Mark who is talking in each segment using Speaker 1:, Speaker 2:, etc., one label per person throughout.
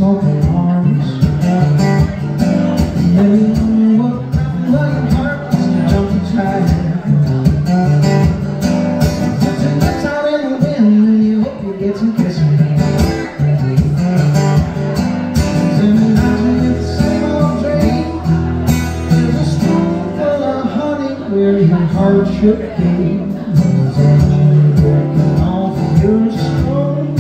Speaker 1: smoking arms. And then you look like your heart was a jumping child. Put your lips out in the wind and you hope you get some kissing. Then it knocks me at the same old dream. There's a spoonful of honey where your heart should be. All for your spoon.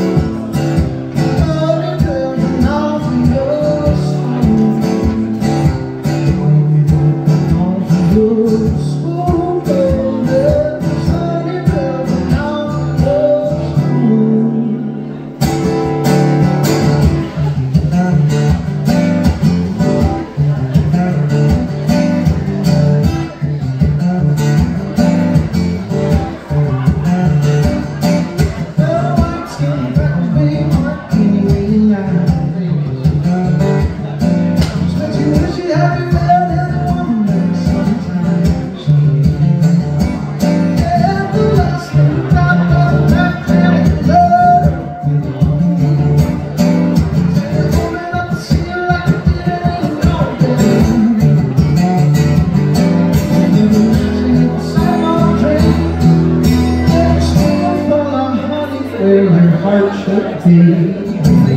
Speaker 1: Where your heart should be.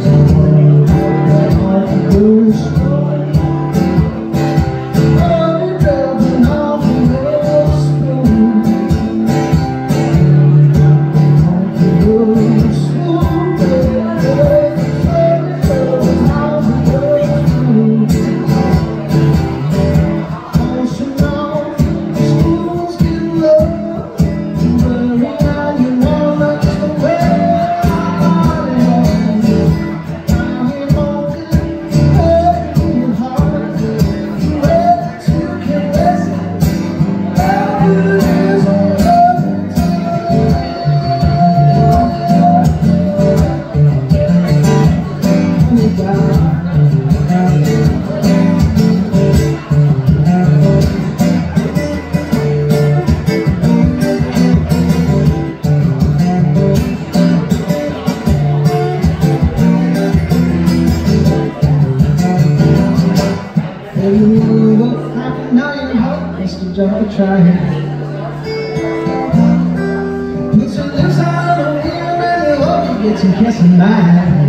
Speaker 1: Now your heart wants to jump a try. Put your lips out on the wind and you hope you get some kissing back.